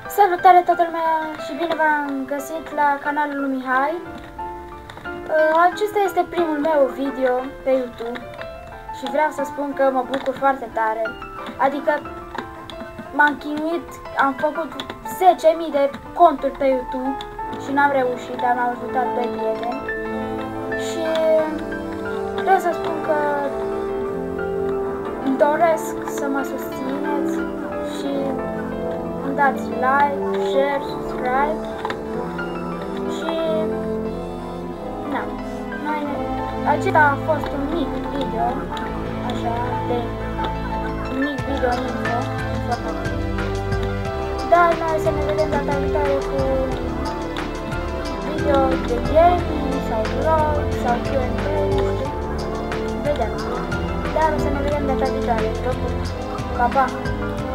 Salutare toată lumea și bine v-am găsit la canalul lui Mihai. Acesta este primul meu video pe YouTube și vreau să spun că mă bucur foarte tare. Adică m-am chinuit, am făcut 10.000 de conturi pe YouTube și n-am reușit, dar m-au ajutat doi prieteni. Și vreau să spun că îmi doresc să mă susțineți și îmi dați like, share, subscribe și acesta a fost un mic video, așa, de un mic video info, dar noi să ne vedem data viitoare cu video de gaming sau vlog sau Q&A, nu știu, vedem, dar o să ne vedem data viitoare, pa, pa!